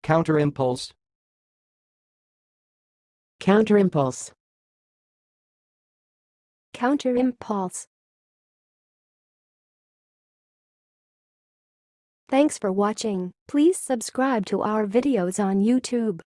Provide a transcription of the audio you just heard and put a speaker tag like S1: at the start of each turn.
S1: counterimpulse,
S2: counterimpulse,
S3: counterimpulse. Thanks for watching. Please subscribe to our videos on YouTube.